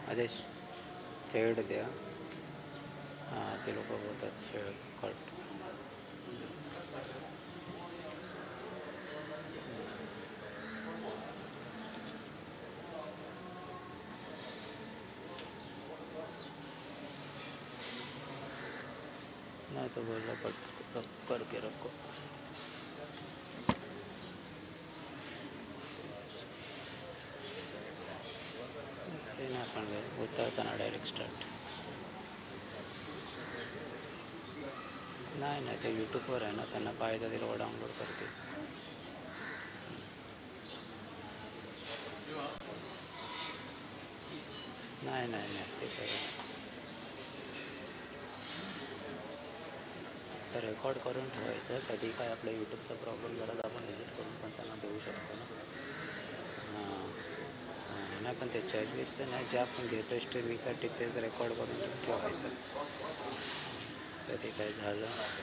अरे फेड द्या. हां ते लोक बोलतात शेड कट. नहीं तो बोल कट करके रखो. ना पण उतरताना डायरेक्ट स्टार्ट. नाही नाही ते यूट्यूबवर आहे ना, त्यांना पाहिजे ते लोक डाउनलोड करते. नाही नाही नाही ते सगळं तर रेकॉर्ड करून ठेवायचं. कधी काय आपल्या यूट्यूबचा प्रॉब्लेम झाला तर आपण एडिट करून पण त्यांना देऊ शकतो ना. हां नाही पण ते चॅटबीटचं नाही, जे आपण घेतो स्ट्रीमिंगसाठी तेच रेकॉर्ड करून ठेवायचं. कधी काय झालं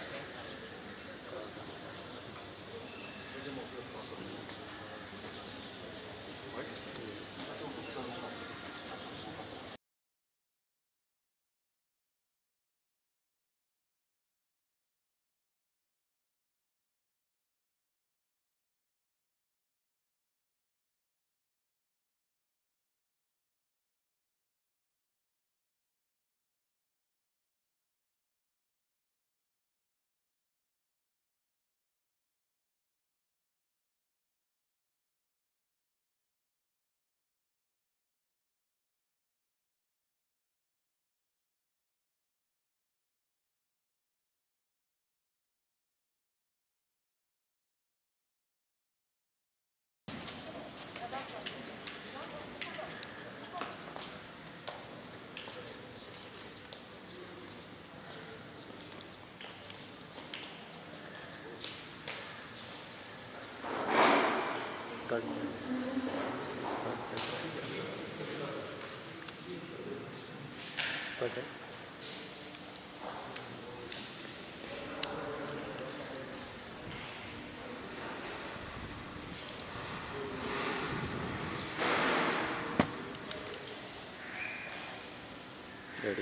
कट कट रेडी.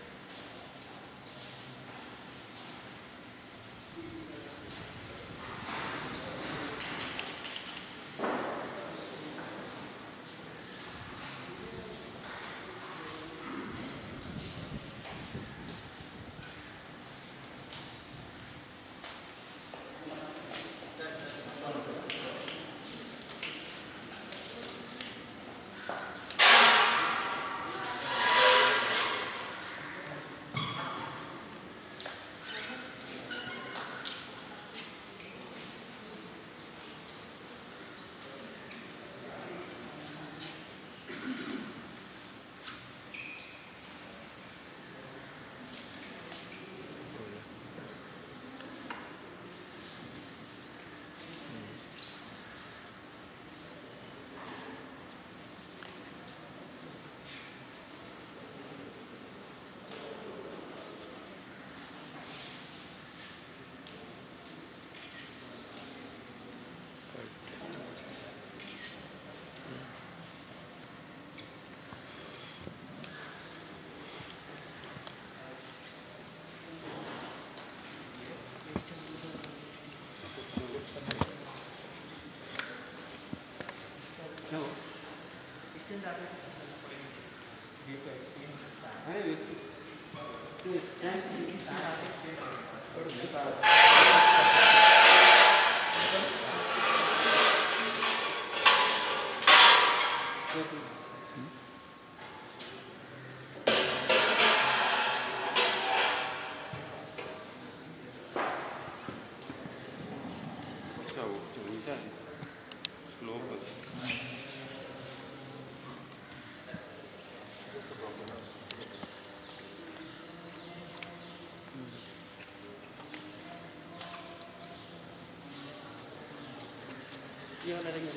ये वाला रहेंगे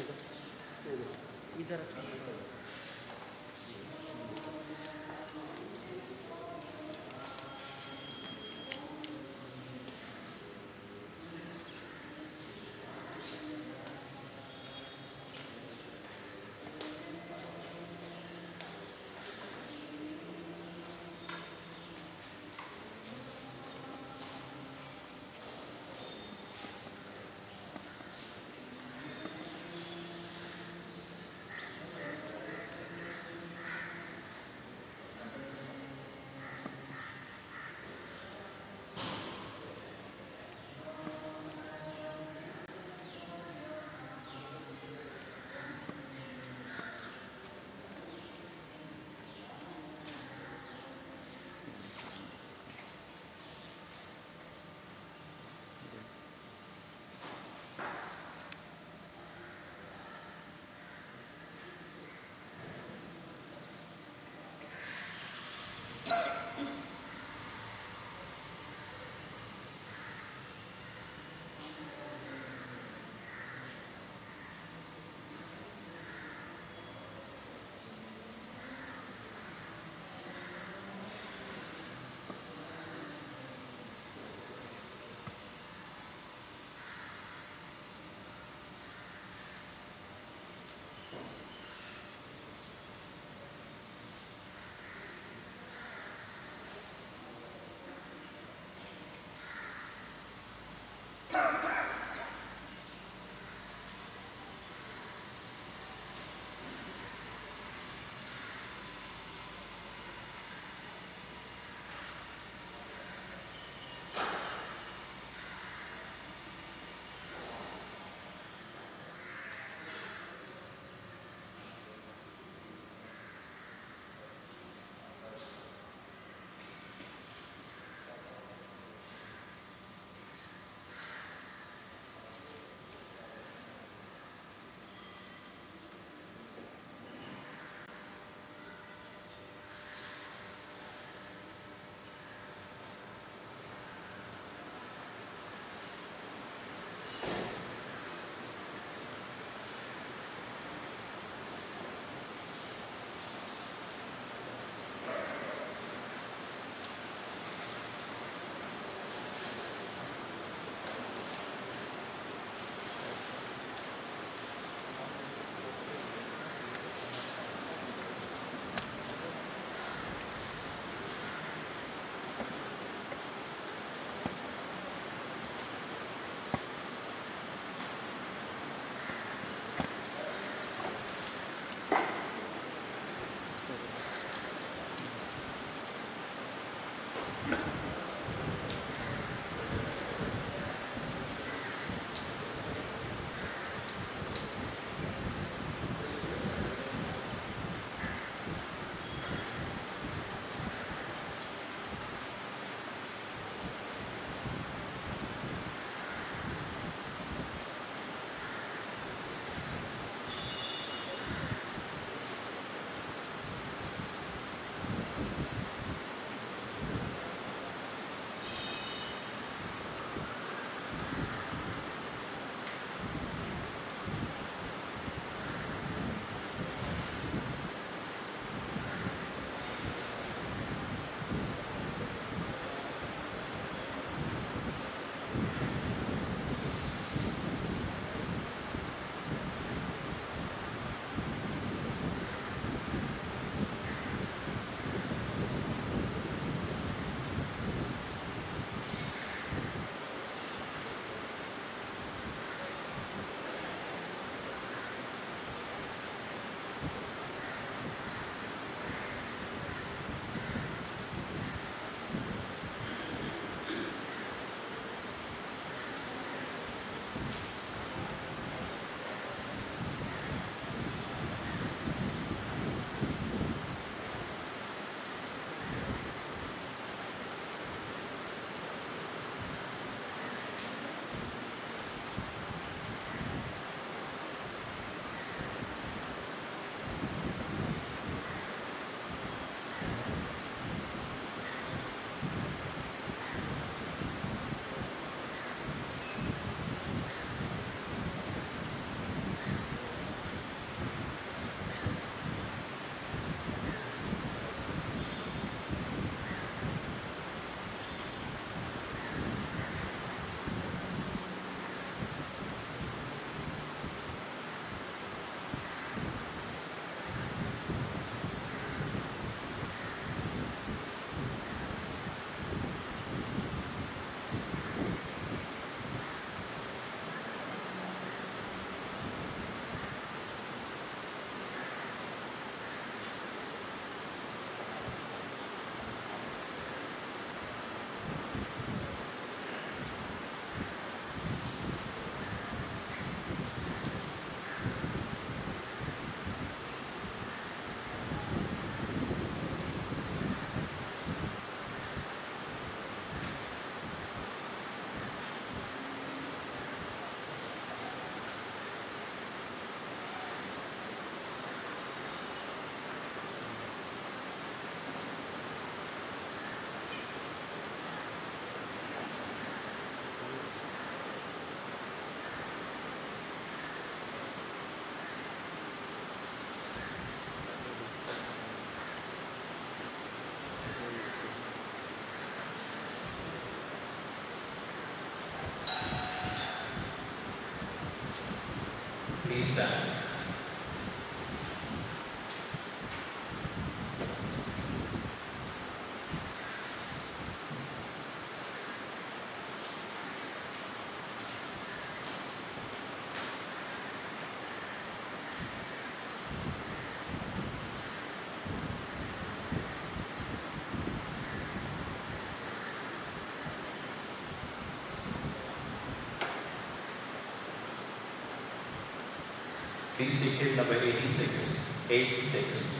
देखो इधर अच्छा freestyle. Please take it number 86. 86.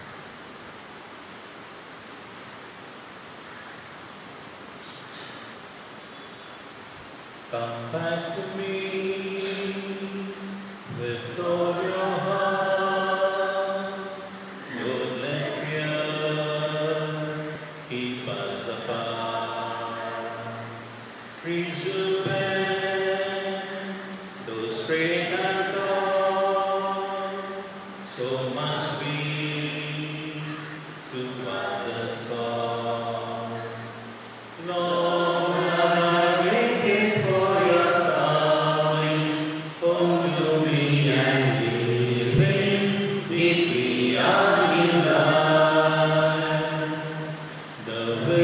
Come back to me with all your heart. Don't let fear keep us apart. Trees will bend, those straight and tall. So must we to others call. Lord, I'm waiting for your coming. Come to me and living deeply on in life. The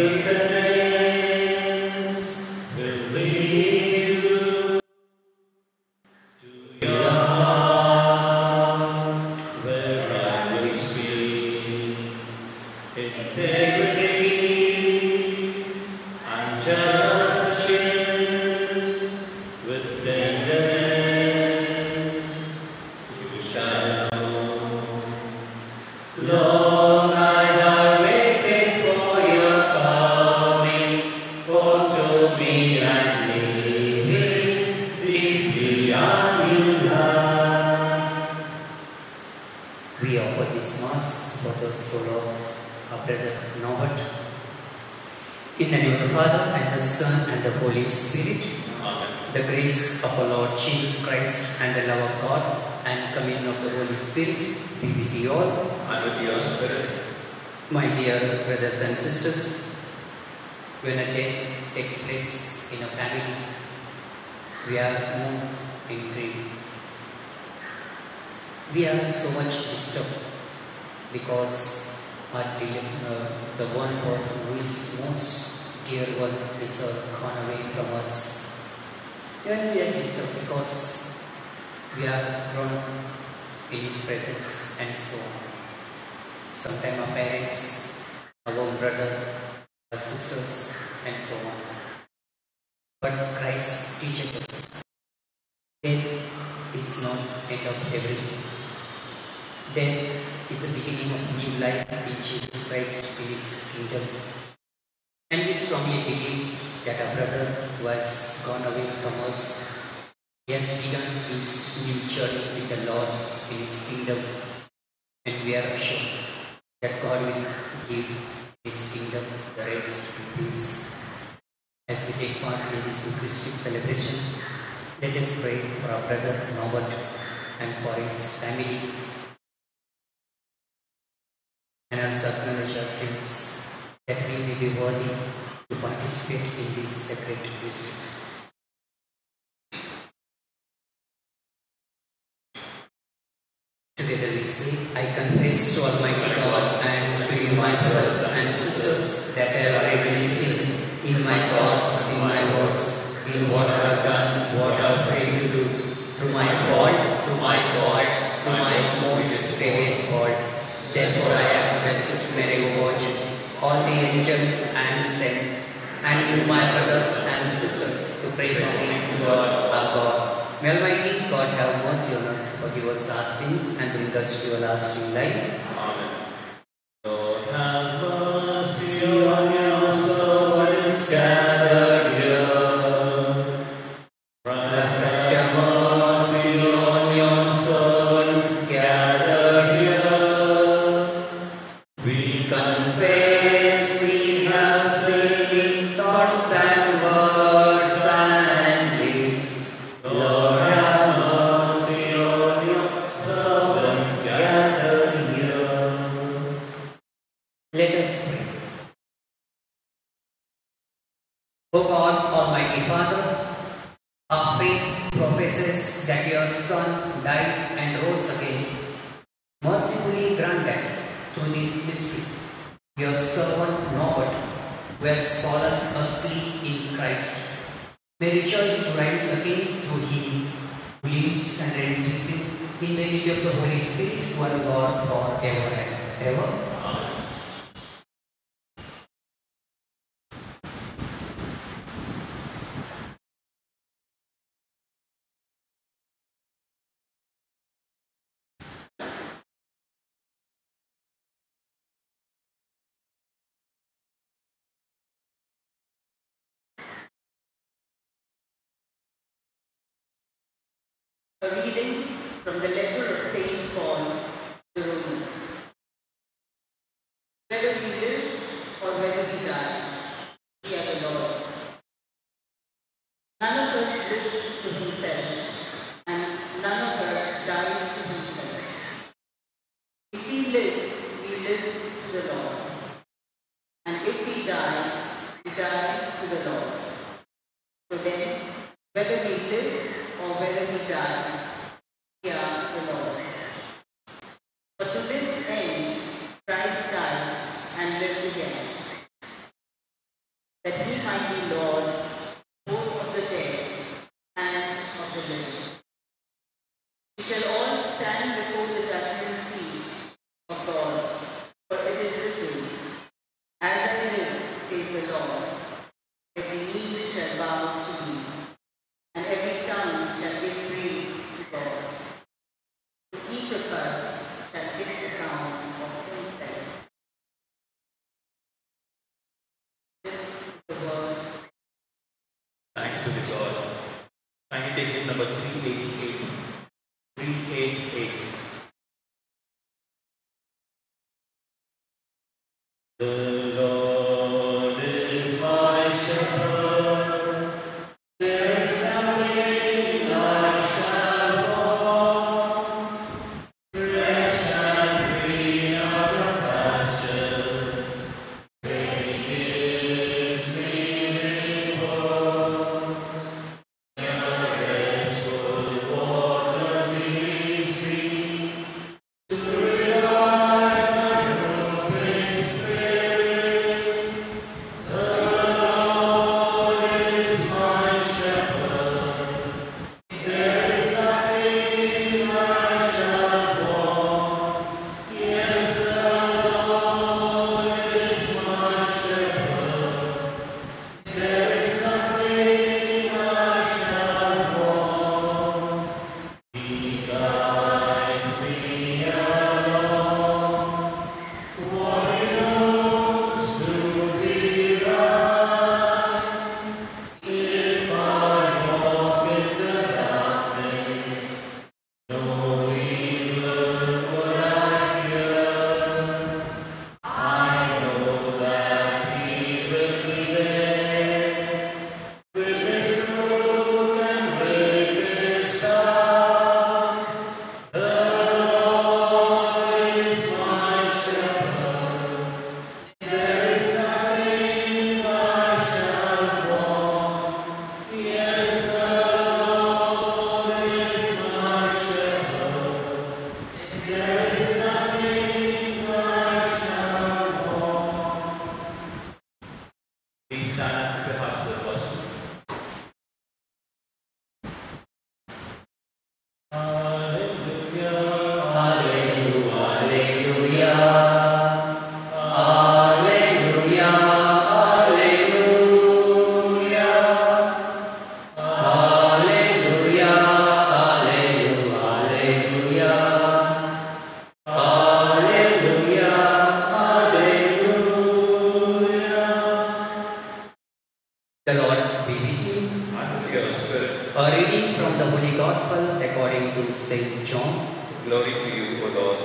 wilderness will lead you to your heart, where I will see integrity and justice with tenderness. You shall know. Lord, I have waited for your coming. Come to me and living deeply on in life. We offer this Mass for the soul of our brother Norbert. In the name of the Father, and the Son, and the Holy Spirit, Amen. the grace of our Lord Jesus Christ, and the love of God, and communion of the Holy Spirit be with you all. And with your spirit. My dear brothers and sisters, when a death takes place in a family, we are moved in grief. We are so much disturbed because the one person who is most dear one is gone away from us. Even we are disturbed because we are grown up in His presence and so on. Sometimes our parents, our own brother, our sisters, and so on. But Christ teaches us death is not end of everything. Death is the beginning of new life in Jesus Christ in His kingdom. And we strongly believe that our brother who has gone away from us, he has begun his new journey with the Lord in His kingdom. And we are assured that God will give His kingdom the rest in peace. As we take part in this Eucharistic celebration, let us pray for our brother Norbert and for his family, and also acknowledge our sins, that we may be worthy to participate in these sacred mysteries. Together we say, I confess to Almighty God and to you, my brothers and sisters, that I have already sinned in my thoughts, in my words, in what I have done, what I have failed to do, through my fault, through my fault, through my most grievous fault. Therefore I express Mary Virgin, all the angels and saints, and you, my brothers and sisters, to pray for me to God our God. May Almighty God have mercy on us, forgive us our sins, and bring us to everlasting life. Amen. Lord, have mercy on your servants gathered here. Christ, have mercy on your servants gathered here. We confess we have sinned in thoughts and words and deeds. Lord, have mercy on your servants gathered here. Let us pray. O God, Almighty Father, our faith professes that your Son died and rose again. Mercifully grant that through this mystery, your servant Norbert, who has fallen asleep in Christ, may rejoice to rise again through Him, who lives and reigns with Him in the unity of the Holy Spirit, one God, forever and ever. A reading from the letter of Saint Paul to Romans. Whether we live or whether we die, we are the Lord's. None of us lives to himself, and none of us dies to himself. If we live to the Lord. And if we die to the Lord. So then, whether we live or whether we die, we are the Lord's. But to this end, Christ died and lived again, that he might be Lord both of the dead and of the living. We shall all stand before the judgment seat of God, for it is written, as I live, says the Lord, every knee shall bow to me, and every tongue shall give praise to God. So each of us shall give account of himself. This is the word. Thanks to the God. Can you take hymn number 388? 388. The Lord is my shepherd. There is nothing I shall want. Fresh and green are the pastures. Where he gives me rewards. In the restful waters he leads me. To revive my drooping spirit. The Lord is my shepherd. There is nothing I shall want. Yes, the Lord is my shepherd. There is nothing I shall want. He guides me along what he knows to be right. If I walk in the darkness, no evil would I fear. I know that he will be there with his crook and with his staff. The Lord is my shepherd. There is nothing I shall want. Yes, the Lord is my shepherd. There is nothing I shall want. Please stand up with your hearts for the gospel. Hallelujah. Hallelujah, hallelujah, hallelujah, hallelujah, hallelujah, hallelujah, hallelujah. The Lord be with you. And with your spirit. A reading from the Holy Gospel according to Saint John. Glory to you, O Lord.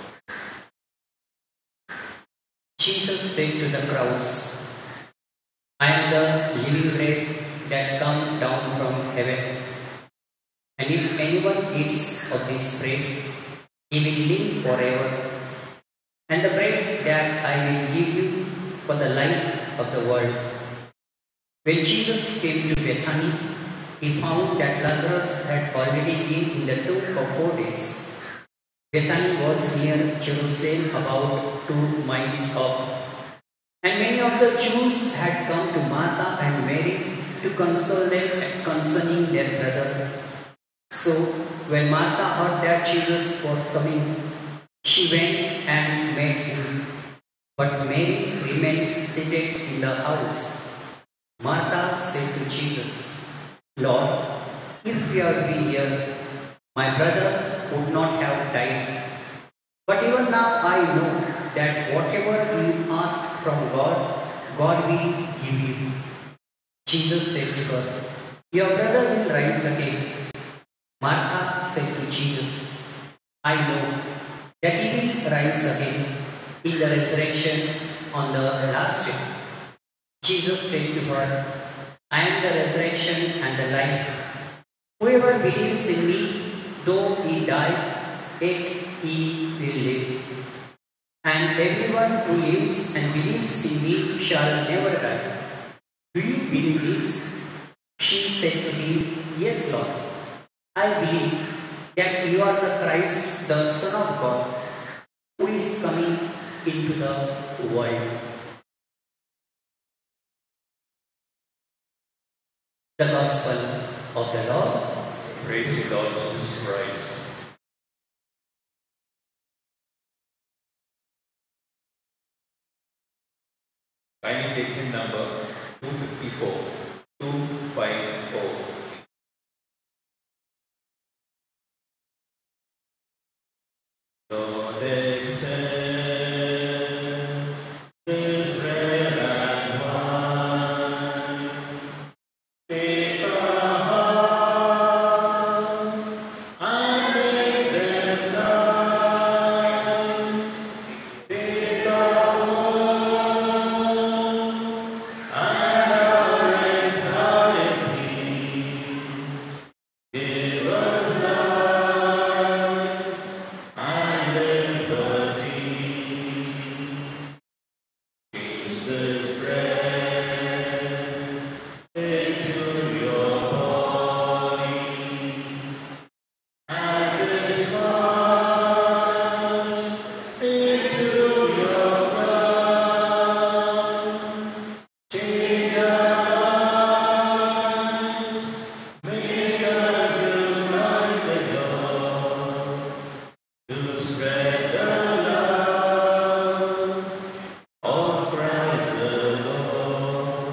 Jesus said to the crowds, I am the living bread that come down from heaven. And if anyone eats of this bread, he will live forever. And the bread that I will give you for the life of the world. When Jesus came to Bethany, he found that Lazarus had already been in the tomb for 4 days. Bethany was near Jerusalem, about 2 miles off. And many of the Jews had come to Martha and Mary to console them concerning their brother. So when Martha heard that Jesus was coming, she went and met him. But Mary remained seated in the house. Martha said to Jesus, Lord, if you had been here, my brother would not have died. But even now I know that whatever you ask from God, God will give you. Jesus said to her, your brother will rise again. Martha I know that he will rise again in the resurrection on the last day. Jesus said to her, I am the resurrection and the life. Whoever believes in me, though he die, yet he will live. And everyone who lives and believes in me shall never die. Do you believe this? She said to him, Yes, Lord. I believe that you are the Christ, the Son of God, who is coming into the world. The Gospel of the Lord. Praise you, Lord Jesus Christ. Kindly take hymn number 254. 254. Lord, accept this bread and wine. Take our hearts and make them thine. Take our woes and our anxiety. Give us life and liberty. Jesus, bread into your body and this wine into your blood. Change our lives, make us unite the Lord to spread the love of Christ the Lord.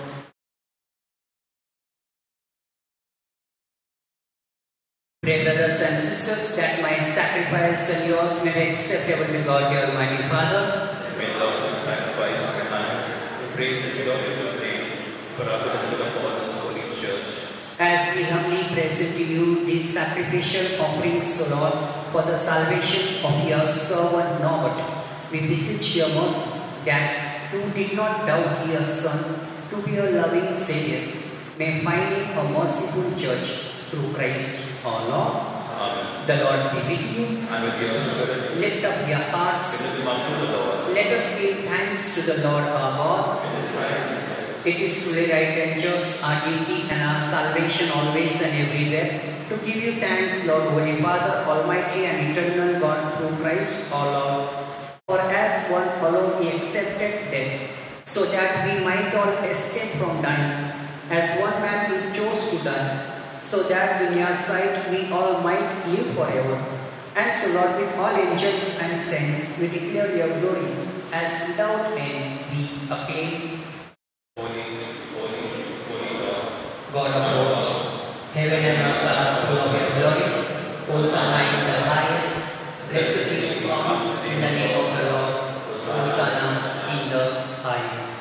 Pray, brothers and sisters, that my sacrifice and yours may be acceptable to God, your Almighty Father. May the Lord sacrifice our hands to praise and glory of His name for our benefit of all His holy church. As we humbly present to you these sacrificial offerings, O Lord, for the salvation of your servant Norbert, we beseech your mercy that who did not doubt your Son to be a loving Savior, may find him a merciful church through Christ our Lord. Amen. The Lord be with you. And with your spirit, Lift up your hearts. lift them up to the Lord. Let us give thanks to the Lord our God. It is right. It is truly right and just, our duty and our salvation always and everywhere, to give you thanks, Lord, Holy Father, Almighty and eternal God, through Christ our Lord. For as one alone he accepted death, so that we might all escape from dying. As one man he chose to die, so that in your sight we all might live forever. And so, Lord, with all angels and saints, we declare your glory, as without end we acclaim, Holy, holy, holy Lord. God of hosts, heaven and earth are full of your glory. Hosanna in the highest. Blessed he who comes in the name of the Lord. Hosanna in the highest.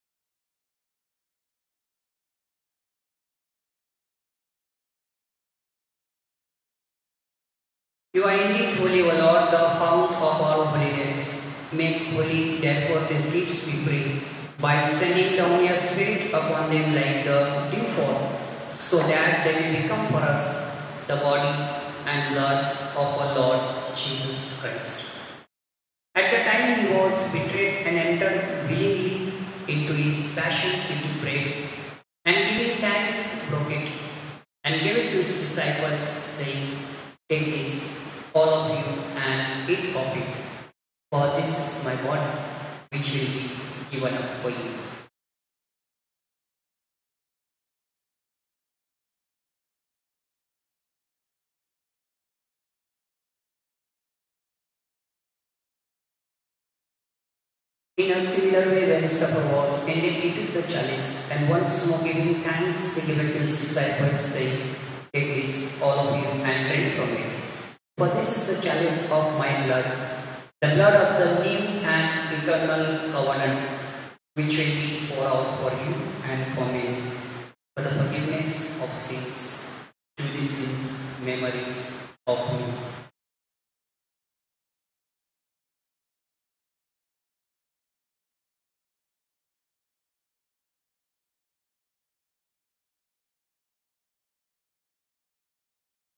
You are indeed holy, O Lord, the fount of all holiness. Make holy, therefore, these lips, we pray, by sending down your Spirit upon them like the dew fall, so that they may become for us the body and blood of our Lord Jesus Christ. At the time he was betrayed and entered willingly into his passion, into bread, and giving thanks, broke it, and gave it to his disciples, saying, Take this, all of you, and eat of it, for this is my body, which will be given up for you. In a similar way, when supper was ended, he took the chalice, and once more giving thanks, he gave it to his disciples, saying, Take this, all of you, and drink from it. For this is the chalice of my blood, the blood of the new and eternal covenant, which will be poured out for you and for many, for the forgiveness of sins. Do this in memory of me.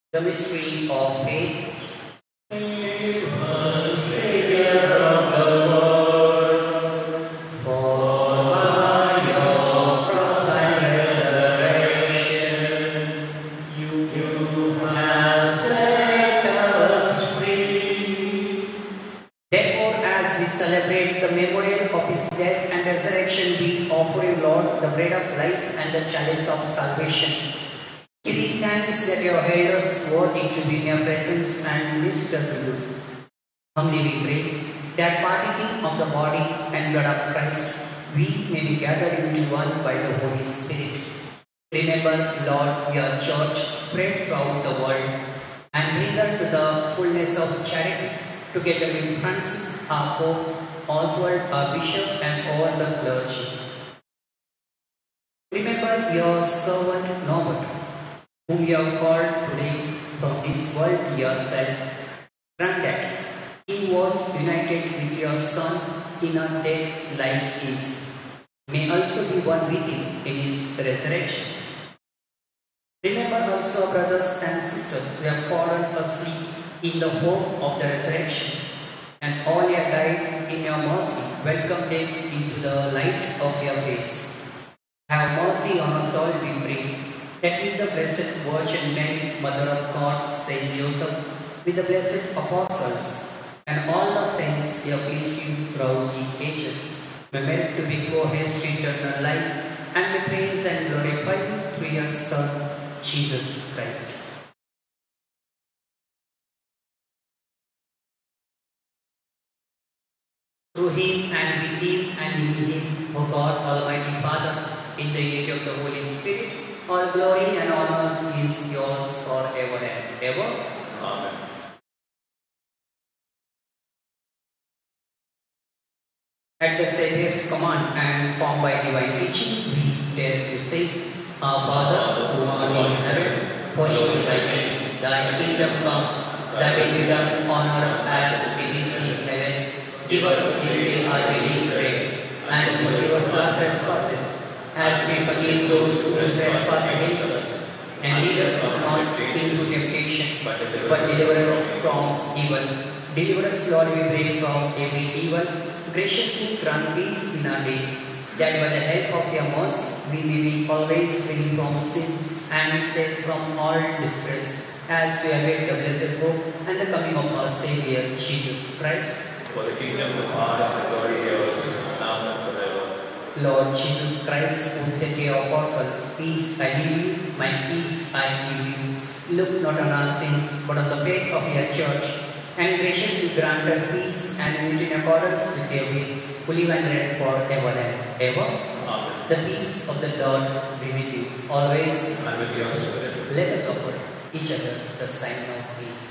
The mystery of faith. Savior of the world, for by your cross and resurrection, you have set us free. Therefore, as we celebrate the memorial of his death and resurrection, we offer you, Lord, the bread of life and the chalice of salvation. Giving thanks that you have held us worthy to be in your presence and minister to you. Humbly we pray that partaking of the body and blood of Christ, we may be gathered into one by the Holy Spirit. Remember, Lord, your church spread throughout the world and bring her to the fullness of charity, together with Francis, our Pope, Oswald, our Bishop, and all the clergy. Remember your servant Norbert, whom you have called today from this world to yourself. Grant that he was united with your Son in a death like his, may also be one with him in his resurrection. Remember also brothers and sisters who have fallen asleep in the hope of the resurrection, and all who have died in your mercy, welcome them into the light of your face. Have mercy on us all, we pray, that with the Blessed Virgin Mary, Mother of God, Saint Joseph, with the blessed apostles, and all the saints who have pleased you throughout the ages, may merit to be co-heirs to eternal life, and may praise and glorify you through your Son, Jesus Christ. Through him and with him and in him, O God, Almighty Father, in the unity of the Holy Spirit, all glory and honors is yours forever and ever. Amen. At the Saviour's command and formed by divine teaching, we dare to say, Our Father, who art in heaven, hallowed be thy name. Thy kingdom come, thy will be done on earth as it is in heaven. Give us this day our daily bread, and forgive us our trespasses, as we forgive those who trespass against us. And lead us not into temptation, but deliver us from evil. Deliver us, Lord, we pray, from every evil. Graciously grant peace in our days, that by the help of your mercy we may be always free from sin and safe from all distress, as we await the blessed hope and the coming of our Saviour, Jesus Christ. For the kingdom, the power, and the glory yours, now and forever. Lord Jesus Christ, who said to your apostles, Peace I leave you, my peace I give you. Look not on our sins, but on the faith of your church, and graciously grant her peace and unity in accordance with your will, who live and reign forever and ever. Amen. The peace of the Lord be with you always. And with your spirit. Let us offer each other the sign of peace.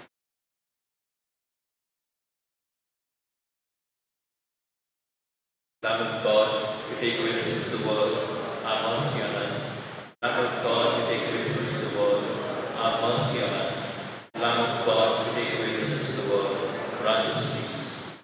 Lamb of God, you take away the sins of the world, have mercy on us. Lamb of God, you take away the sins of the world, have mercy on us. Lamb of God, you take away the sins of the world, grant us peace.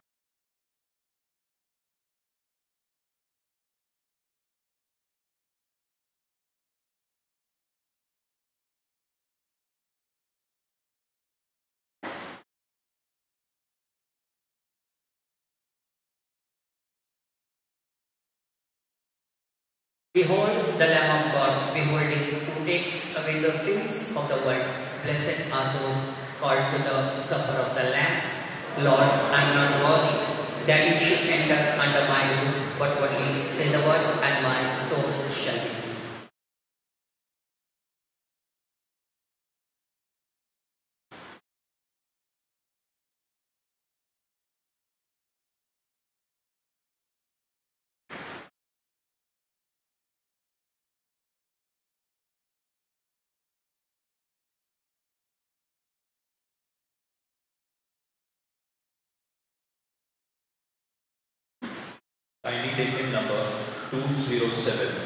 Behold the Lamb of God, behold him who takes away the sins of the world. Blessed are those called to the supper of the Lamb. Lord, I am not worthy that you should enter under my roof, but only say the word, and my soul shall be healed. Kindly take hymn number 207.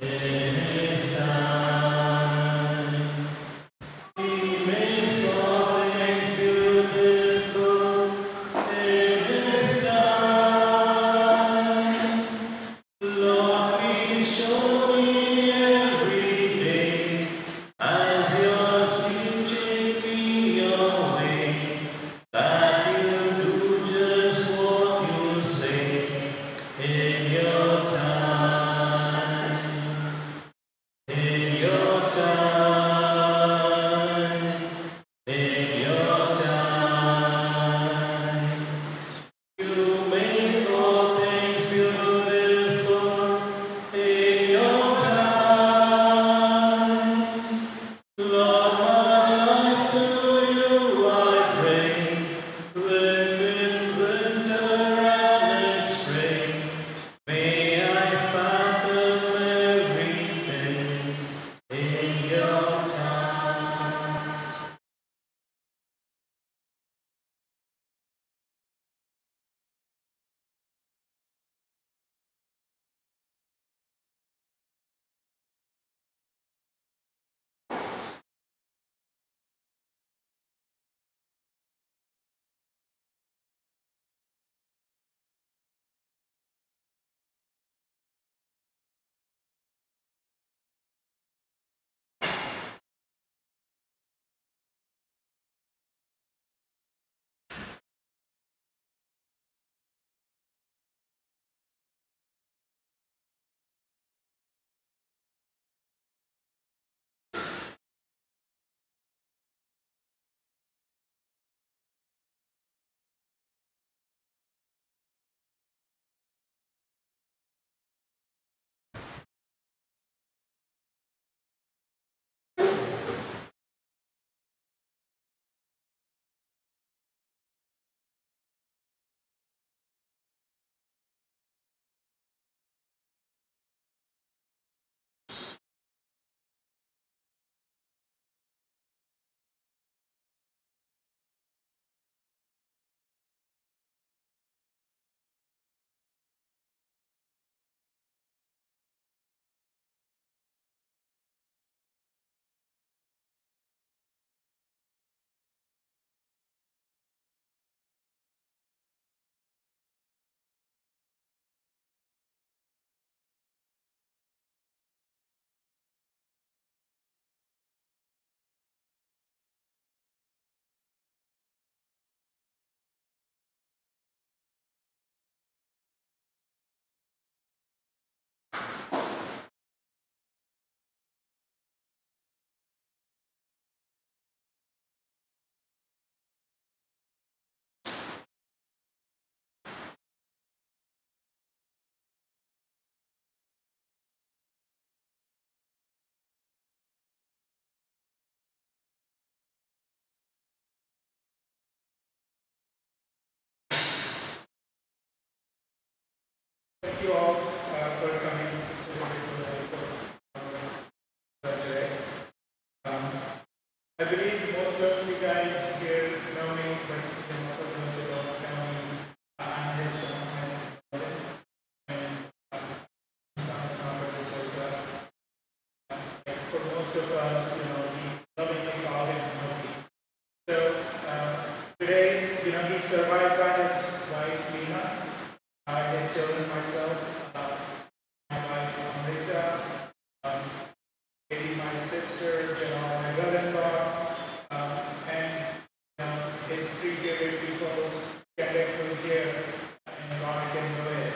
It is time, we may most of us, we lovingly call him Nobi. So today, he's survived by his wife Lena, his children, myself, my wife Amrita, maybe my sister, my brother-in-law, and his three favorite people, Kendrick, who's here, and Ron and Rohit.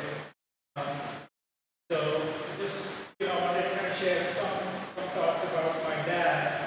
So just I wanted to kind of share some thoughts about my dad.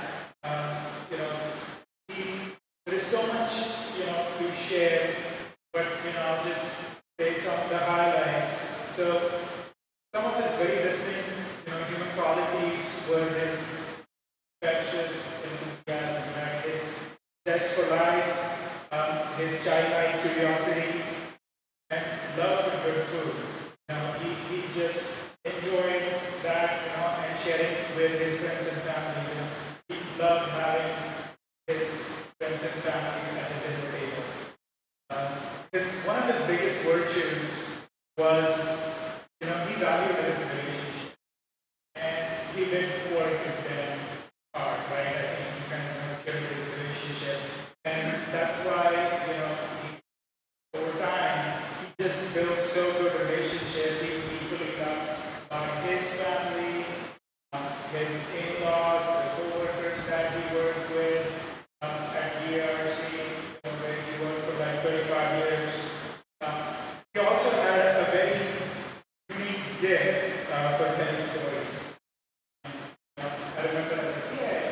There is so much to share, but I'll just say some of the highlights. So some of his very distinct human qualities were his infectious enthusiasm, right? His zest for life, his childlike curiosity, and love for good food. He just enjoyed that, and sharing with his friends and family. He loved having his friends and family at the dinner table. One of his biggest virtues was, he valued his relationship, and he didn't work with them hard, right? I think he kind of nurtured his relationship, and that's why, over time, he just built so good relationship. He was equally loved by his family, his in-laws, the co-workers that he worked with at DRC, where he worked for like 35 years. He also had a very unique gift for telling stories. I remember as a kid,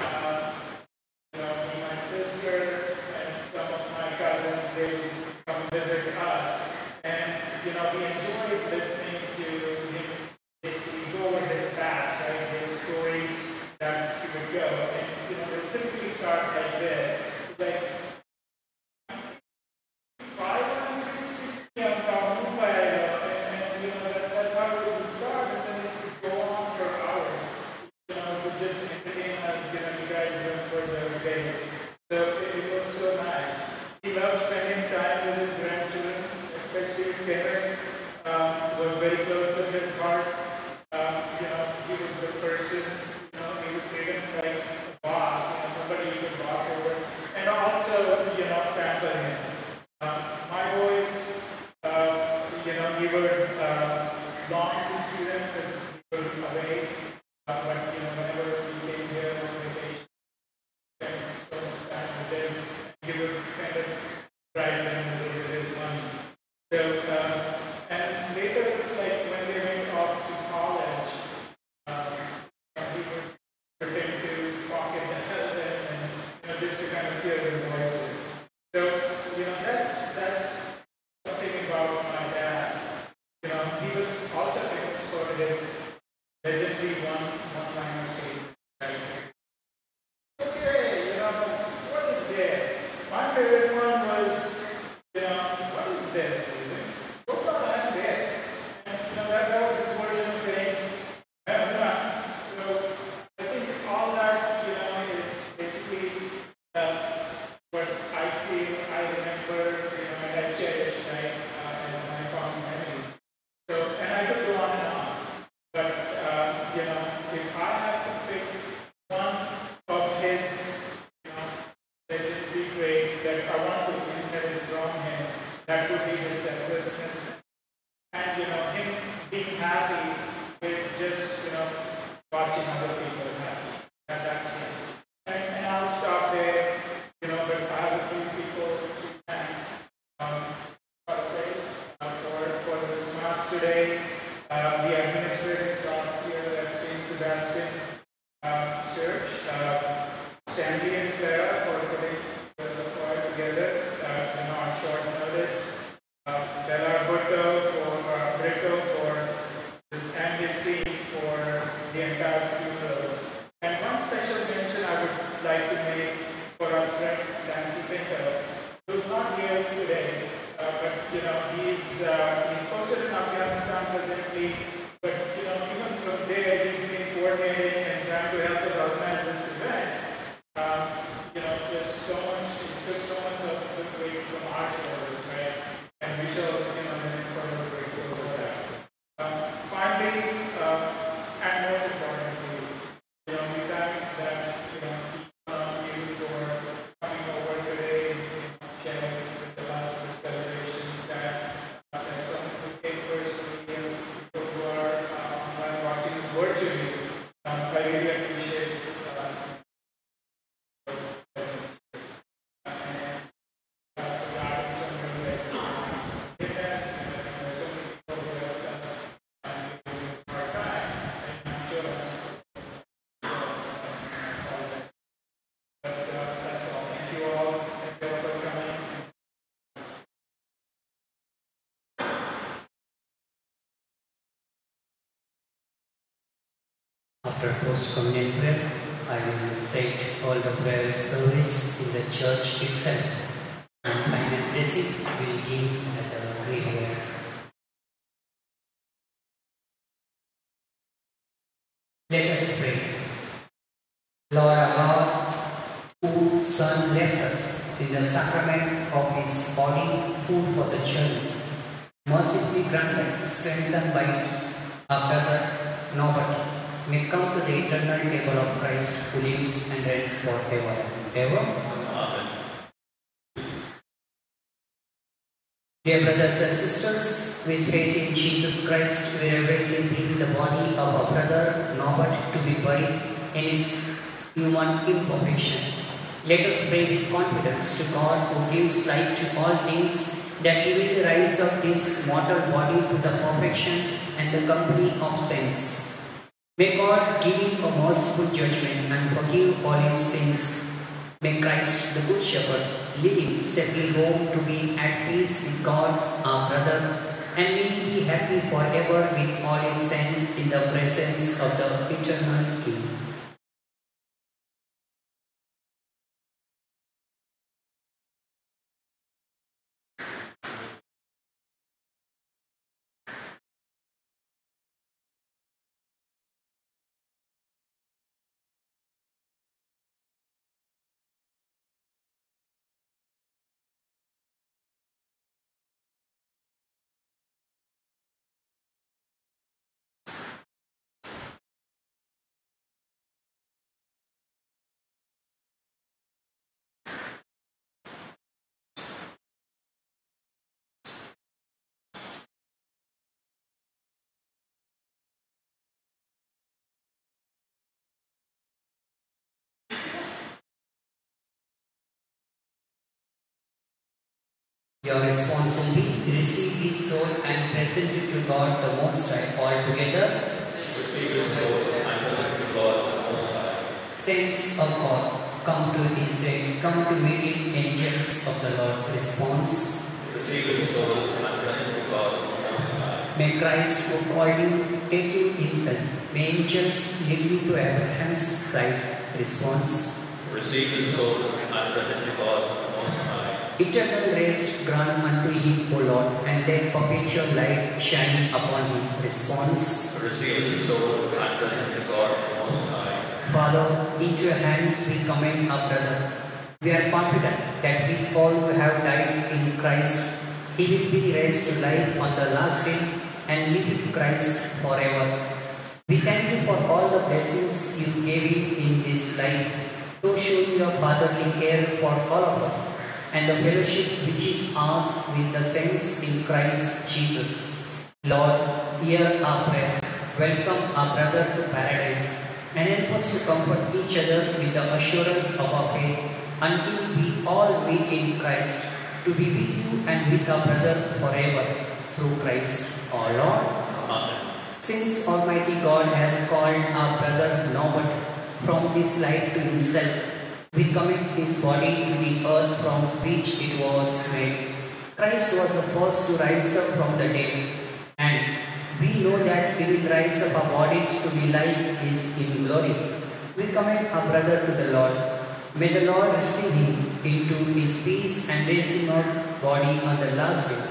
my sister and some of my cousins, they would come visit us, and we enjoyed listening to him basically go over his past, right? His stories that he would go, and they typically start like this, like 5:60 from Mumbai, and that's how it would start, and then it would go on for hours. It would just entertain us. You guys remember those days. So it was so nice. He loved spending time with his grandchildren, especially Kevin was very close to his heart. He was the person, he would treat him like a boss, somebody he could boss over, and also, pamper him. My boys, we would long to see them because we were away, but whenever we came here on vacation, spend so much time with them, he would kind of drive them with his money. So, and later, like when they went off to college, he would pretend to pocket them and just to kind of hear their voices. So, that's something about my dad. He was also famous for his legendary one-liner statement. Okay, what is there? My favorite one was, what is there? So far I'm there. And that was his version of saying, so I think all that, is basically what I feel I remember, and I cherish, right, as my fond memories. So, and I could go on and on. But, if I had to pick one of his, legendary traits that I want to inherit from him, that would be his selflessness. And, him being happy with just, watching other people happy. That's it. And I'll stop there, but I have a few people to thank for the place, for this mass today. The administrative staff here at St. Sebastian Church, Stanley and Clara for putting the choir together on short notice. Bella Brito and his team for the entire funeral. And one special mention I would like to make for our friend Nancy Pinto, who's not here today, but he's posted in Afghanistan presently. But even from there, he's been coordinating and trying to help us organize this event. There's so much. It took so much of the weight from our shoulders, right? And we shall, further grateful for that. Finally, and most importantly, we thank After post-communion prayer, I will recite all the prayer service in the church itself, and final blessing will give at the graveyard. Let us pray. Lord our God, whose Son left us in the sacrament of His body, food for the journey, mercifully grant that, strengthened by our brother Norbert, may come to the eternal table of Christ, who lives and reigns forever and ever. Amen. Dear brothers and sisters, with faith in Jesus Christ, we reverently bring the body of our brother Norbert to be buried in its human imperfection. Let us pray with confidence to God, who gives life to all things, that He will raise up this mortal body to the perfection and the company of saints. May God give him a merciful judgment and forgive all his sins. May Christ, the Good Shepherd, lead him safely home to be at peace with God, our brother, and may he be happy forever with all his saints in the presence of the eternal King. Your response will be, receive his soul and present it to God the Most High altogether. Receive his soul and present to God the Most High. Saints of God, come to his aid, come to meet him, angels of the Lord. Response. Receive his soul and present to God the Most High. May Christ, who called you, take you himself. May angels lead you to Abraham's side. Response. Receive his soul and present to God the Most High. Eternal rest grant unto him, O Lord, and let perpetual light shine upon him. Response. Receive his soul and present to God the Most High. Father, into your hands we commend our brother. We are confident that we all who have died in Christ, he will be raised to life on the last day and live with Christ forever. We thank you for all the blessings you gave him in this life, to show your fatherly care for all of us, and the fellowship which is ours with the saints in Christ Jesus. Lord, hear our prayer. Welcome our brother to paradise, and help us to comfort each other with the assurance of our faith until we all meet in Christ, to be with you and with our brother forever, through Christ our Lord. Amen. Since Almighty God has called our brother Norbert from this life to himself, we commit this body to the earth from which it was made. Christ was the first to rise up from the dead, and we know that He will rise up our bodies to be like His in glory. We commend our brother to the Lord. May the Lord receive him into His peace and raise him up body on the last day.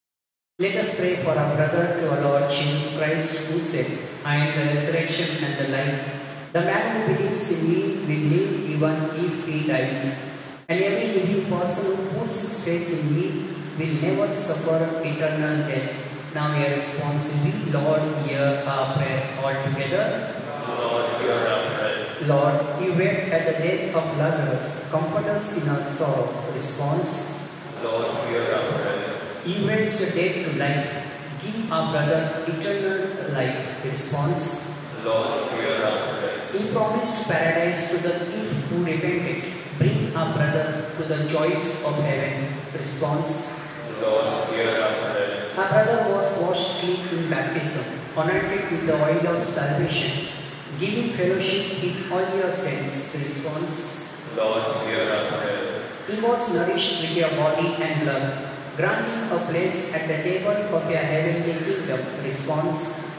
Let us pray for our brother to our Lord Jesus Christ, who said, I am the resurrection and the life. The man who believes in me will live even if he dies, and every living person who puts his faith in me will never suffer eternal death. Now we are responsible. Lord, hear our prayer altogether. Lord, hear our prayer. Lord, you wept at the death of Lazarus. Comfort us in our sorrow. Response. Lord, hear our prayer. You raised the dead to life. Give our brother eternal life. Response. Lord, hear our prayer. He promised paradise to the thief who repented. Bring our brother to the joys of heaven. Response. Lord, hear our prayer. Our brother was washed clean in baptism, anointed with the oil of salvation. Give him fellowship with all your saints. Response. Lord, hear our prayer. He was nourished with your body and blood. Grant him a place at the table of your heavenly kingdom. Response.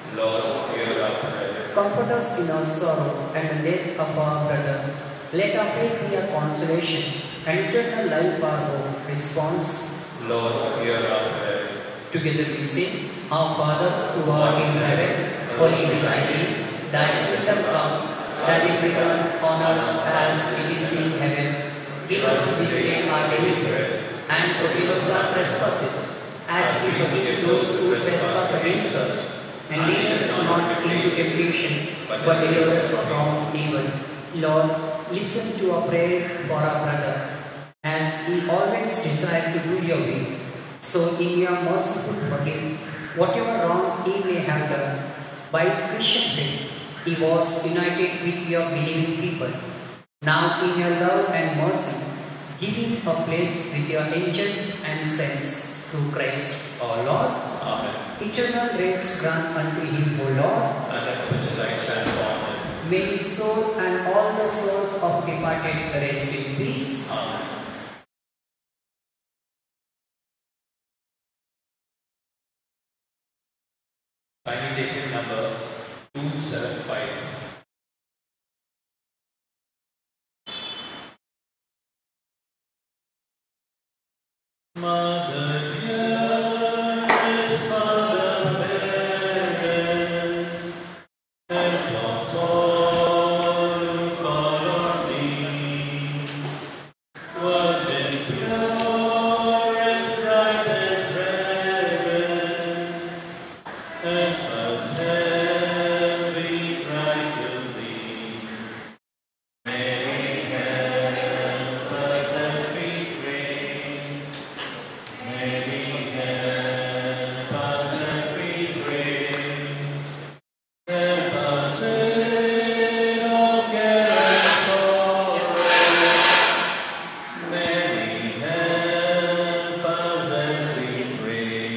Lord, hear our prayer. Comfort us in our sorrow and the death of our brother. Let our faith be a consolation and eternal life our hope. Response. Lord, hear our prayer. Together we sing, Our Father who art in heaven, holy be thy name. Thy kingdom come, thy will be done on earth as it is in heaven. Give us this day our daily bread, and forgive us our trespasses, as we forgive those who trespass against us. And lead us not into temptation, but deliver us from evil. Lord, listen to our prayer for our brother, as he always desires to do your will. So in your merciful forgive whatever wrong he may have done. By his Christian faith, he was united with your believing people. Now in your love and mercy, give him a place with your angels and saints through Christ our Lord. Amen. Eternal grace grant unto him, O Lord. And the Christ shall honor. May his soul and all the souls of departed rest in peace. Amen. Kindly take in number 275. Mother dearest, Mother fairest, help of all who call on thee. Virgin purest, brightest, rarest, help us every cry to thee. Mary, help us every pray. Mary, help us every pray. Help us in all care and sorrow. Mary, help us every pray.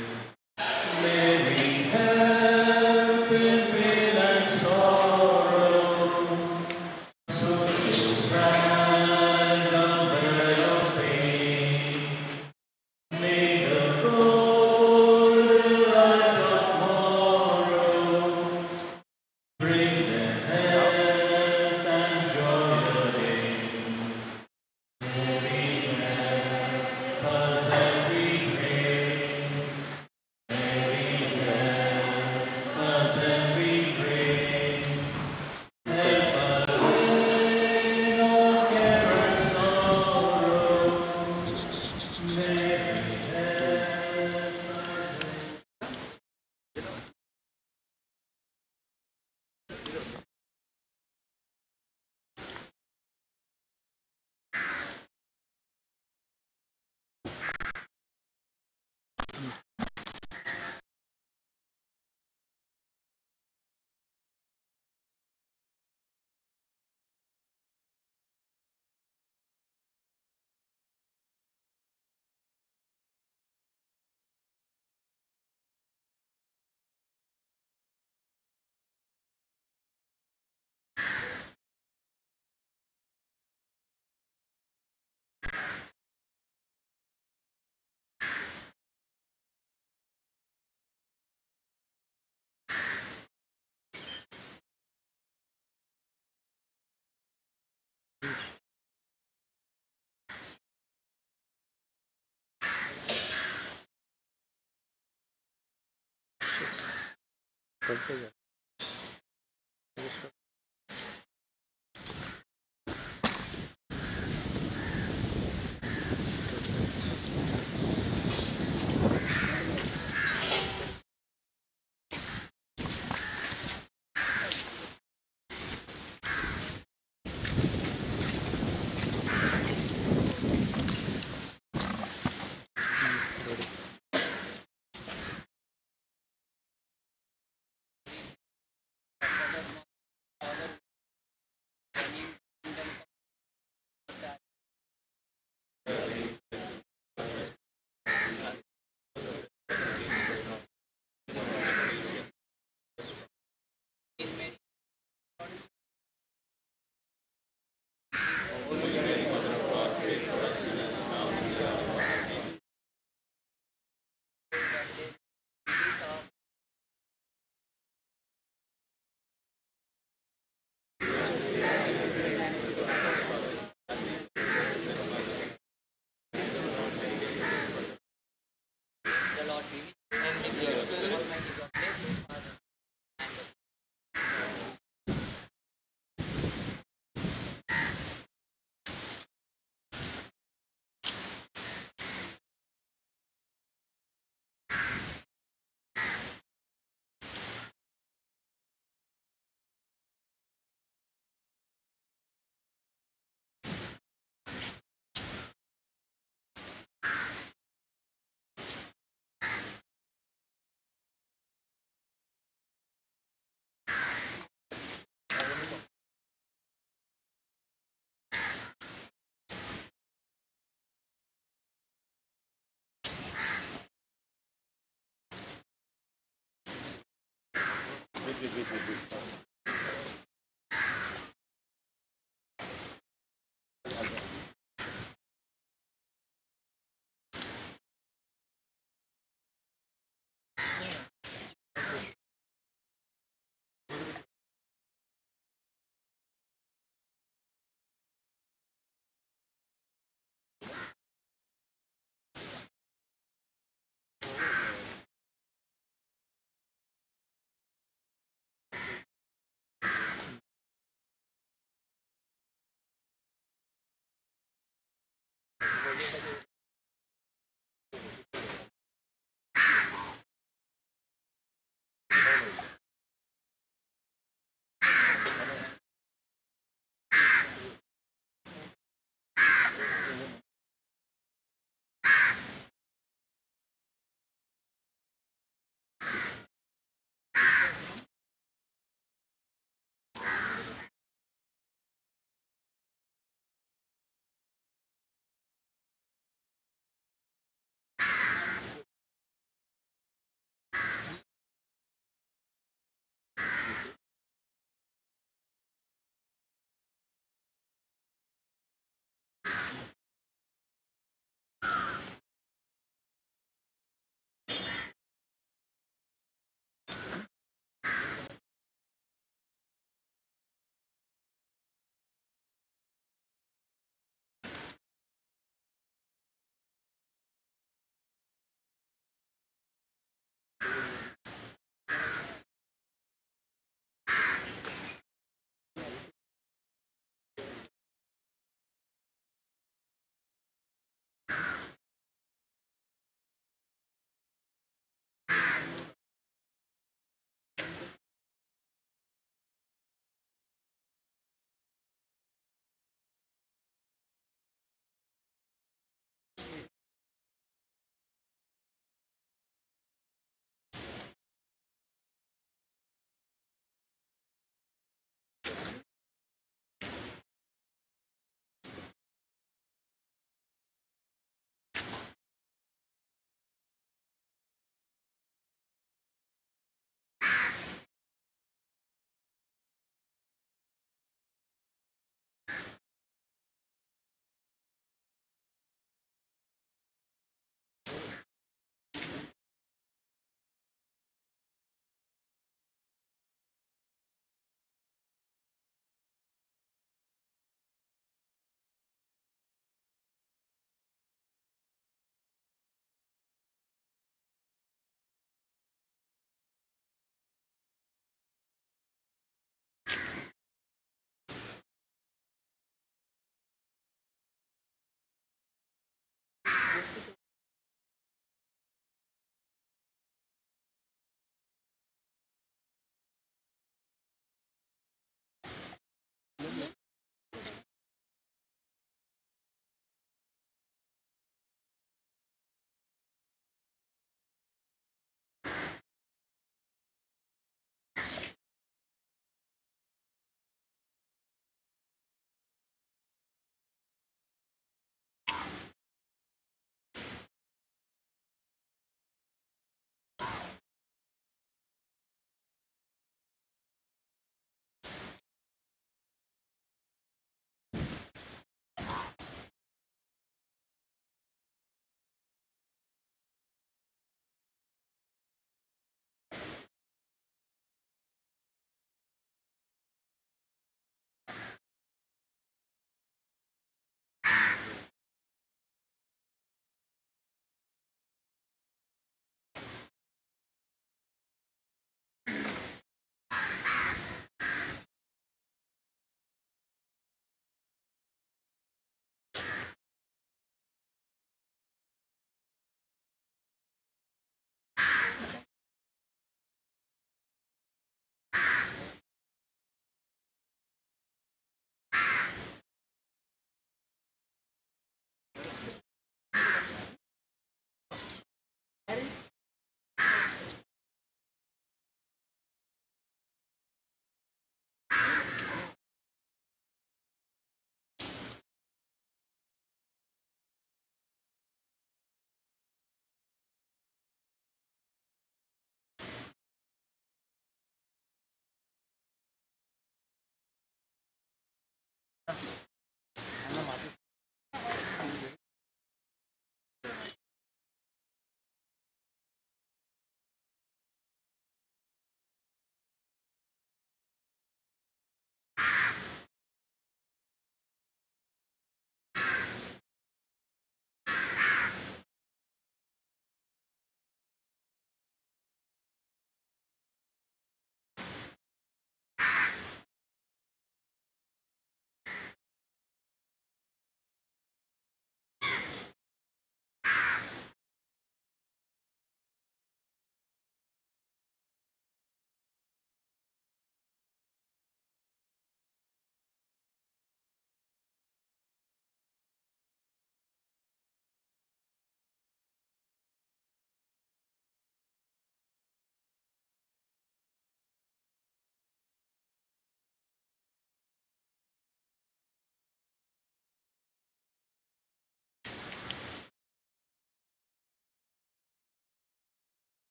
Mary, help in pain and sorrow. So to strand on bed of pain. May the golden light of morrow bring them health and joy again. Mary, help us every pray. Mary, help us every pray. Help us in all care and sorrow. Mary,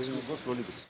Go slowly, please.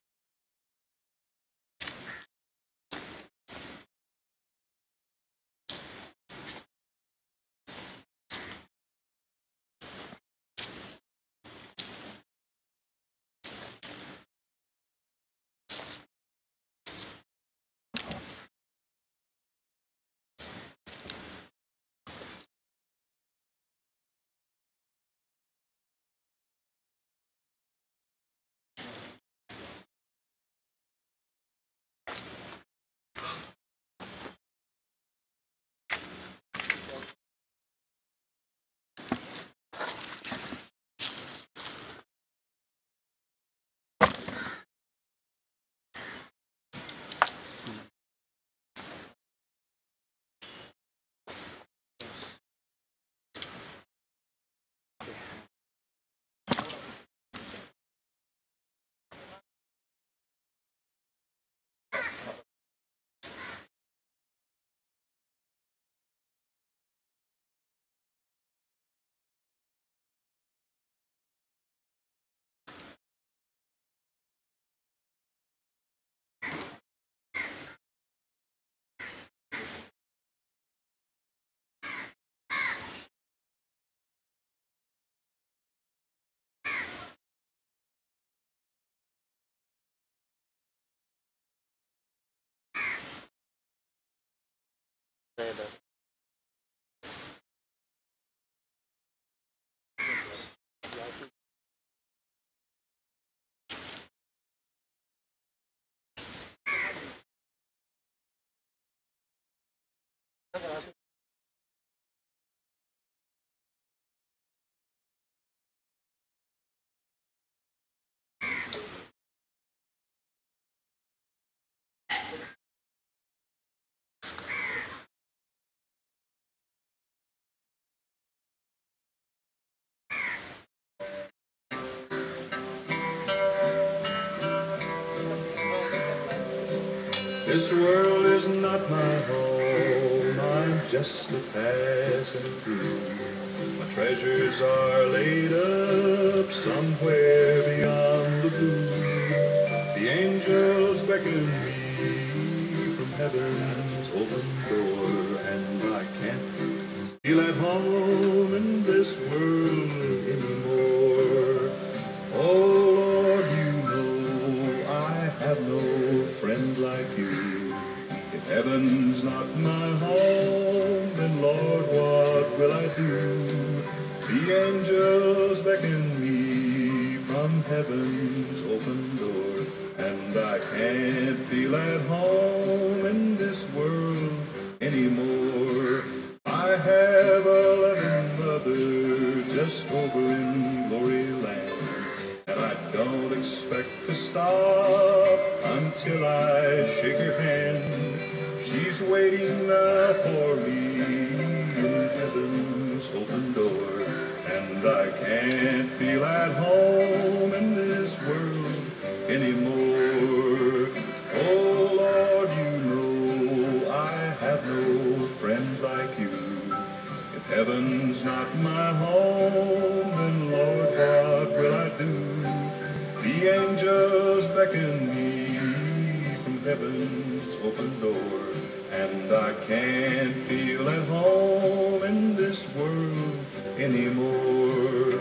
This world is not my home, I'm just a passing through. My treasures are laid up somewhere beyond the blue. The angels beckon me from heaven's open door, and I can't feel at home in this world anymore. Oh Lord, you know I have no friend like you. If heaven's not my home, then Lord, what will I do? The angels beckon me from heaven's open door, and I can't feel at home in this world anymore. I have a loving mother just over in glory land, and I don't expect to stop until I shake her hand. She's waiting now for me in heaven's open door, and I can't feel at home in this world anymore. Oh Lord, you know I have no friend like you. If heaven's not my home, then Lord, what will I do? The angels beckon me from heaven's open door, and I can't feel at home in this world anymore.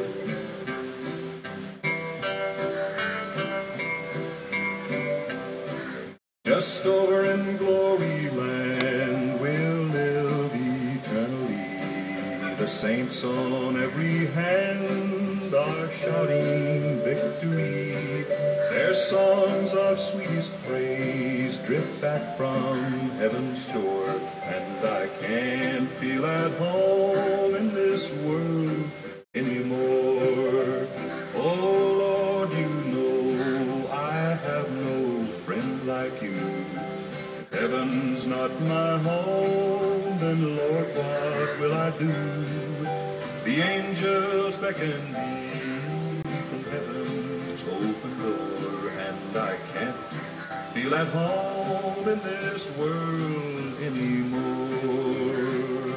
Just over in glory land we'll live eternally. The saints on every hand are shouting victory. Their songs of sweetest praise drift back from heaven's shore, and I can't feel at home in this world anymore. Oh Lord, you know I have no friend like you. If heaven's not my home, then Lord, what will I do? The angels beckon me from heaven's open door, and I can't feel at home in this world anymore.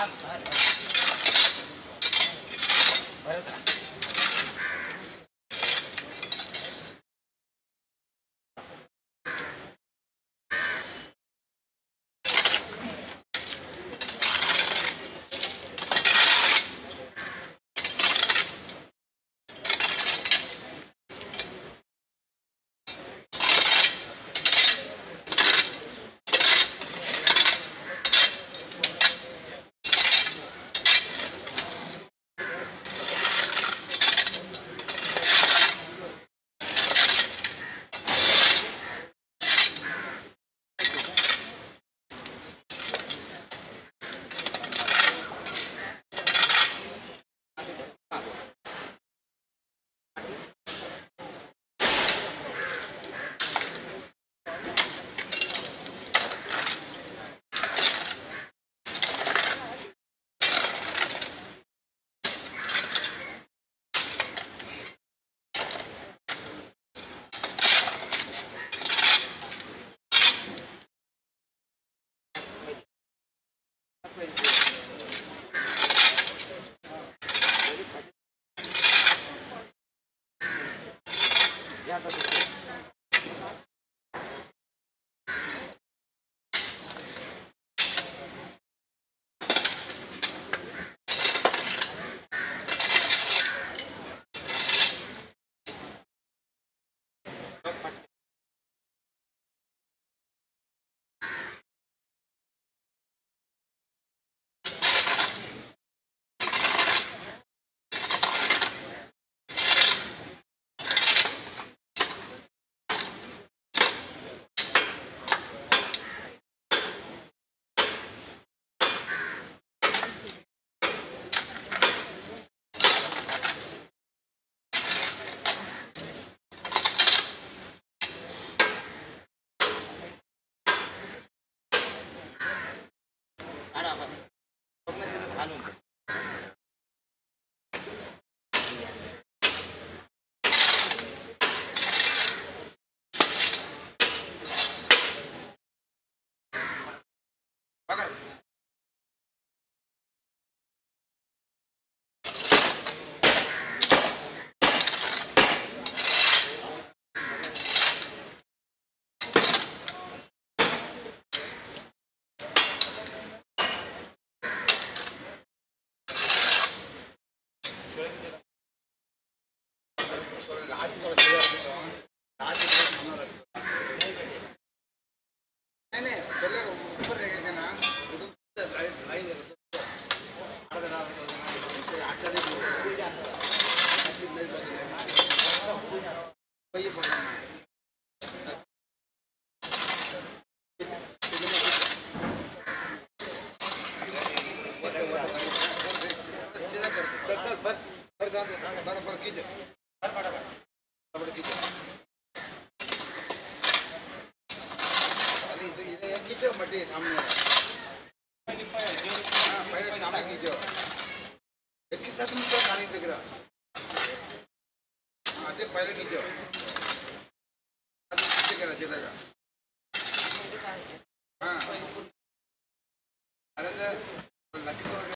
पहले खींचो चलेगा